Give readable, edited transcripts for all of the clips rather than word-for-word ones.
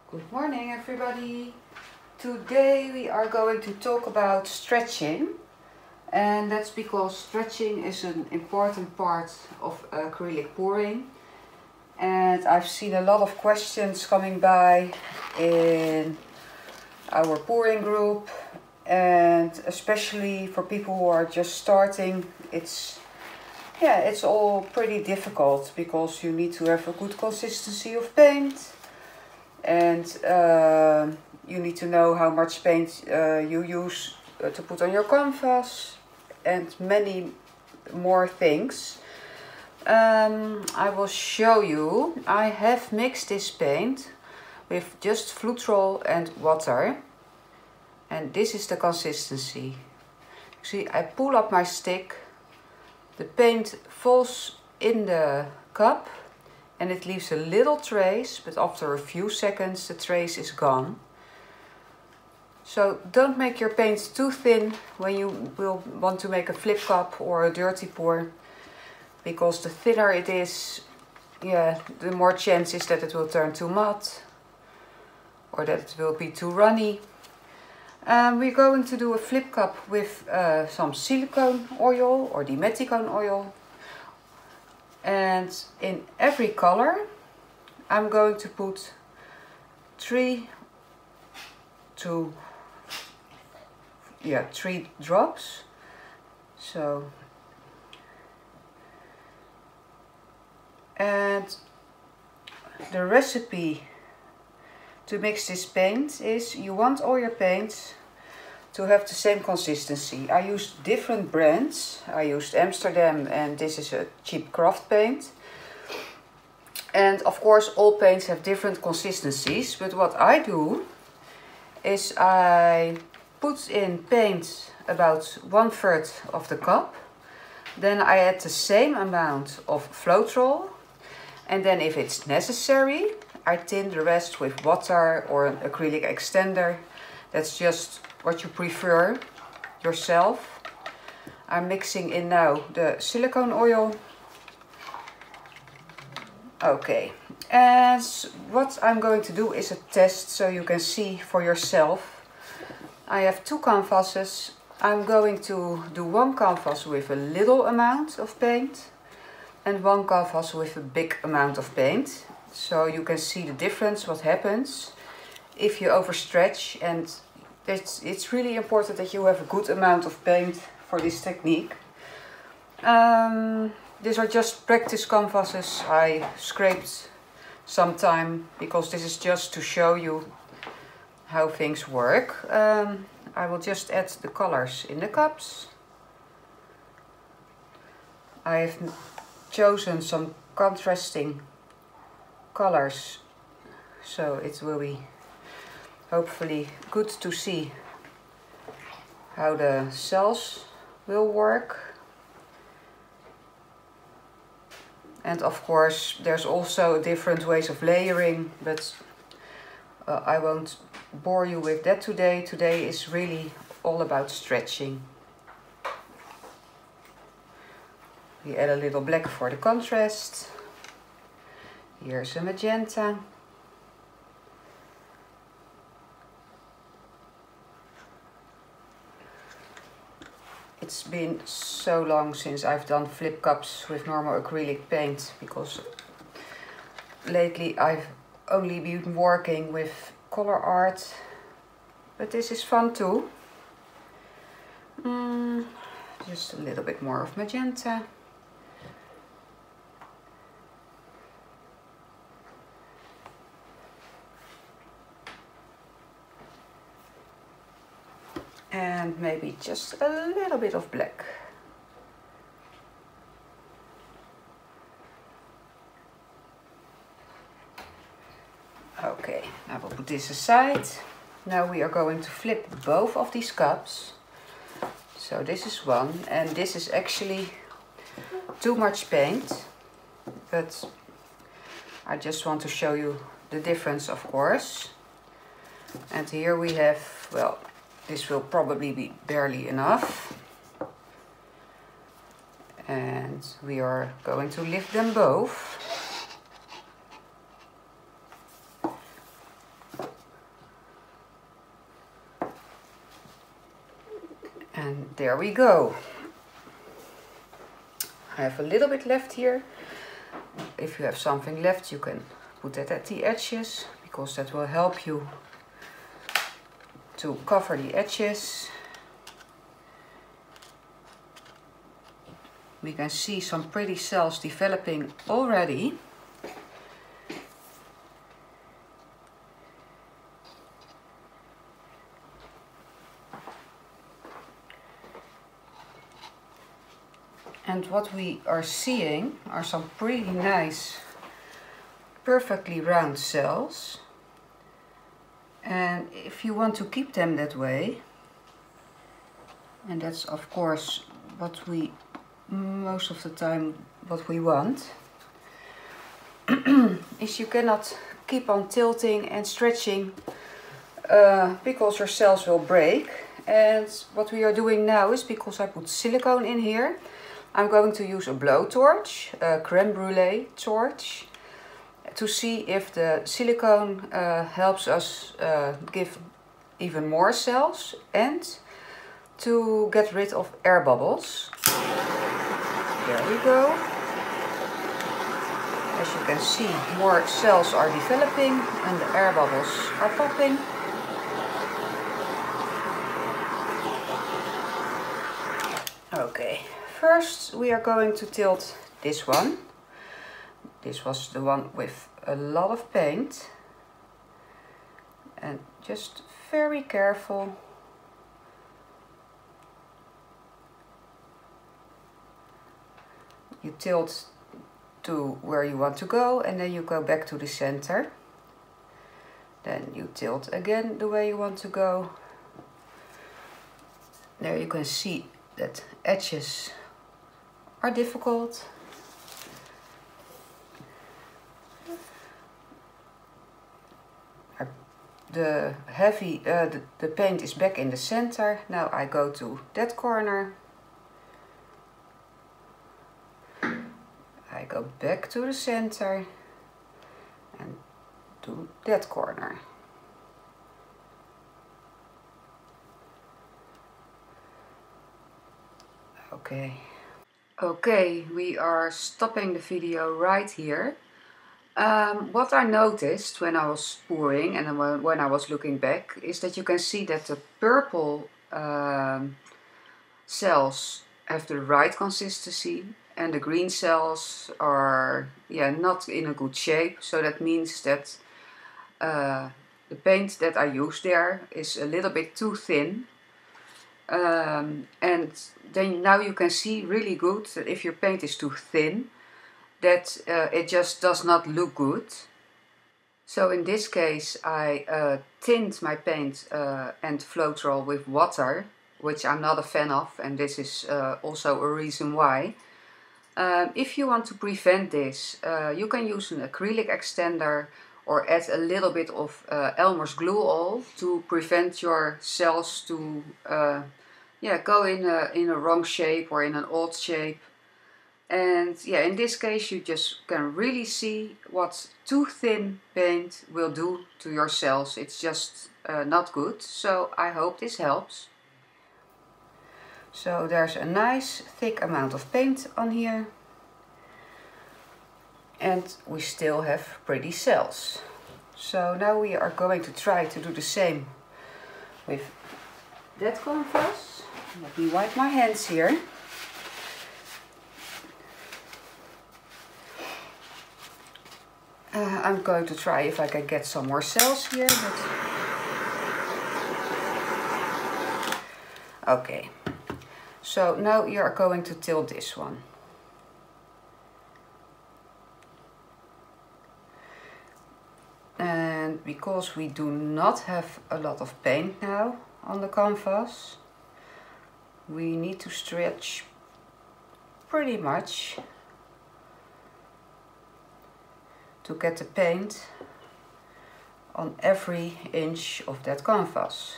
Good morning, everybody. Today we are going to talk about stretching, and that's because stretching is an important part of acrylic pouring. And I've seen a lot of questions coming by in our pouring group, and especially for people who are just starting, it's all pretty difficult because you need to have a good consistency of paint. And you need to know how much paint you use to put on your canvas and many more things. I will show you. I have mixed this paint with just Flutrol and water, and this is the consistency. See, I pull up my stick, the paint falls in the cup and it leaves a little trace, but after a few seconds the trace is gone. So don't make your paint too thin when you will want to make a flip cup or a dirty pour, because the thinner it is, the more chances that it will turn too matte or that it will be too runny. We're going to do a flip cup with some silicone oil or dimethicone oil. And in every color I'm going to put 3 drops. So, and the recipe to mix this paint is, you want all your paints to have the same consistency. I used different brands. I used Amsterdam, and this is a cheap craft paint. And of course all paints have different consistencies, but what I do is I put in paint about 1/3 of the cup. Then I add the same amount of Floetrol, and then if it's necessary I thin the rest with water or an acrylic extender. That's just what you prefer yourself. I'm mixing in now the silicone oil. Okay, and what I'm going to do is a test so you can see for yourself. I have 2 canvases. I'm going to do one canvas with a little amount of paint and one canvas with a big amount of paint. So you can see the difference, what happens if you overstretch. And it's really important that you have a good amount of paint for this technique. These are just practice canvases. I scraped some time because this is just to show you how things work. I will just add the colors in the cups. I have chosen some contrasting colors, so it will be hopefully good to see how the cells will work. And of course there's also different ways of layering, but I won't bore you with that today. Today is really all about stretching. We add a little black for the contrast. Here's a magenta. It's been so long since I've done flip cups with normal acrylic paint, because lately I've only been working with color art, but this is fun too. Just a little bit more of magenta. And maybe just a little bit of black. Okay, I will put this aside. Now we are going to flip both of these cups. So this is one, and this is actually too much paint, but I just want to show you the difference, of course. And here we have, well, this will probably be barely enough. And we are going to lift them both. And there we go. I have a little bit left here. If you have something left, you can put that at the edges, because that will help you to cover the edges. We can see some pretty cells developing already. And what we are seeing are some pretty nice, perfectly round cells. And if you want to keep them that way, and that's of course what we most of the time what we want, is you cannot keep on tilting and stretching because your cells will break. And what we are doing now is, because I put silicone in here, I'm going to use a blowtorch, a creme brulee torch, to see if the silicone helps us give even more cells and to get rid of air bubbles. There we go. As you can see, more cells are developing and the air bubbles are popping. Okay, first we are going to tilt this one. This was the one with a lot of paint. And just very careful. You tilt to where you want to go and then you go back to the center. Then you tilt again the way you want to go. There you can see that edges are difficult. The paint is back in the center. Now I go to that corner. I go back to the center and to that corner. Okay, we are stopping the video right here. What I noticed when I was pouring and when I was looking back is that you can see that the purple cells have the right consistency and the green cells are not in a good shape. So that means that the paint that I used there is a little bit too thin. And then now you can see really good that if your paint is too thin, that it just does not look good. So in this case I tint my paint and Floetrol with water, which I'm not a fan of, and this is also a reason why. If you want to prevent this, you can use an acrylic extender or add a little bit of Elmer's glue all to prevent your cells to go in a wrong shape or in an odd shape. And in this case you just can really see what too thin paint will do to your cells. It's just not good. So I hope this helps. So there's a nice thick amount of paint on here. And we still have pretty cells. So now we are going to try to do the same with that canvas. Let me wipe my hands here. I'm going to try if I can get some more cells here. Okay, so now you are going to tilt this one. And because we do not have a lot of paint now on the canvas, we need to stretch pretty much to get the paint on every inch of that canvas.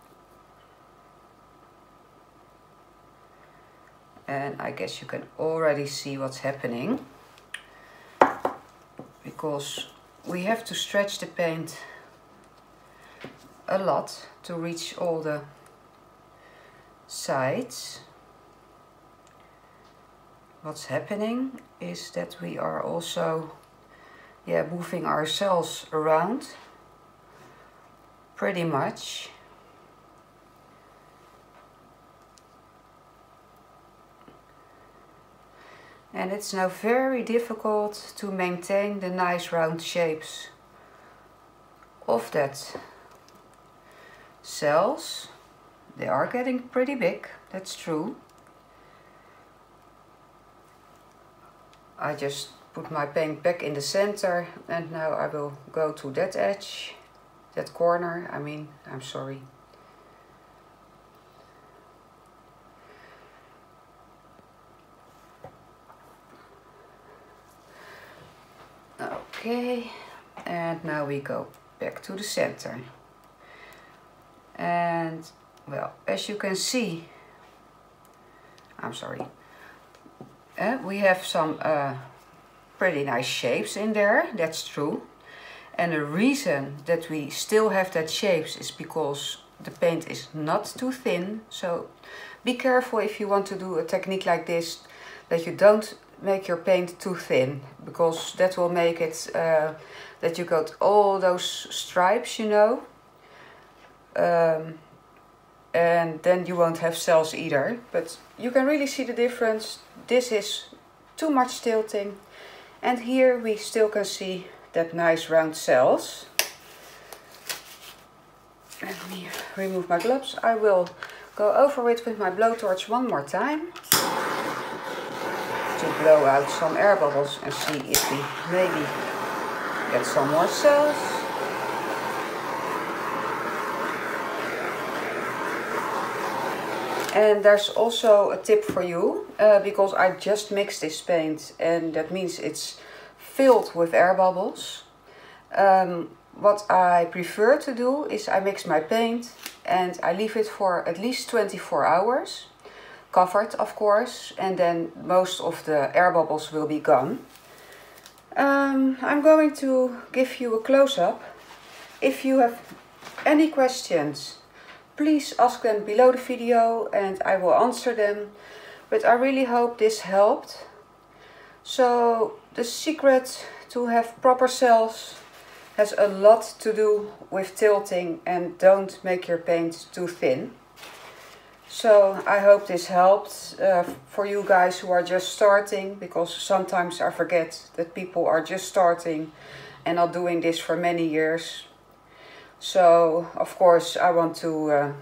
And I guess you can already see what's happening, because we have to stretch the paint a lot to reach all the sides, what's happening is that we are also moving our cells around pretty much. And it's now very difficult to maintain the nice round shapes of that cells. They are getting pretty big, that's true. I just put my paint back in the center and now I will go to that edge, that corner, I'm sorry. Okay, and now we go back to the center. And well, as you can see, we have some pretty nice shapes in there, that's true. And the reason that we still have that shapes is because the paint is not too thin. So be careful if you want to do a technique like this, that you don't make your paint too thin, because that will make it that you got all those stripes, you know. And then you won't have cells either. But you can really see the difference. This is too much tilting. And here we still can see that nice round cells. Let me remove my gloves. I will go over it with my blowtorch one more time to blow out some air bubbles and see if we maybe get some more cells. And there's also a tip for you, because I just mixed this paint and that means it's filled with air bubbles. What I prefer to do is I mix my paint and I leave it for at least 24 hours. Covered, of course, and then most of the air bubbles will be gone. I'm going to give you a close-up. If you have any questions, please ask them below the video and I will answer them. But I really hope this helped. So the secret to have proper cells has a lot to do with tilting, and don't make your paint too thin. So I hope this helped for you guys who are just starting, because sometimes I forget that people are just starting and not doing this for many years. So of course I want to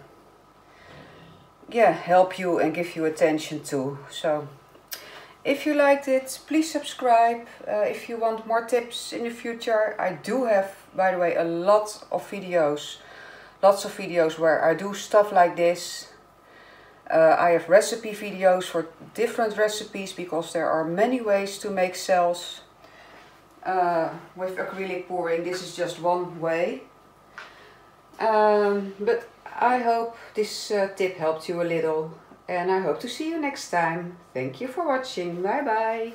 help you and give you attention too. So if you liked it, please subscribe. If you want more tips in the future, I do have, by the way, lots of videos where I do stuff like this. I have recipe videos for different recipes, because there are many ways to make cells with acrylic pouring. This is just one way. But I hope this tip helped you a little, and I hope to see you next time. Thank you for watching. Bye bye.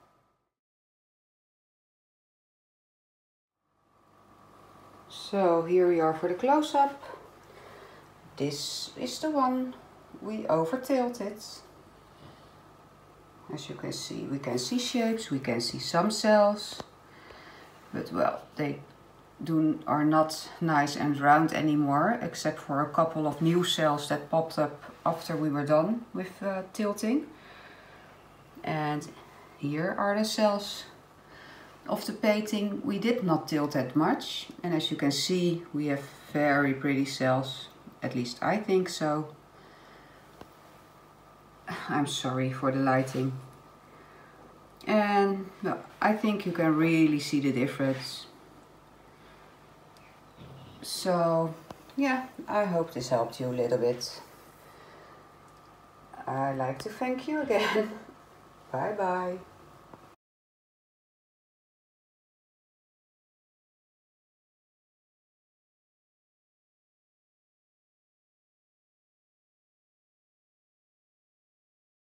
So here we are for the close-up. This is the one we over tilted. As you can see, we can see shapes, we can see some cells, but well, they are not nice and round anymore, except for a couple of new cells that popped up after we were done with tilting. And here are the cells of the painting. We did not tilt that much, and as you can see, we have very pretty cells, at least I think so. I'm sorry for the lighting. And well, I think you can really see the difference. So yeah, I hope this helped you a little bit. I'd like to thank you again. Bye bye.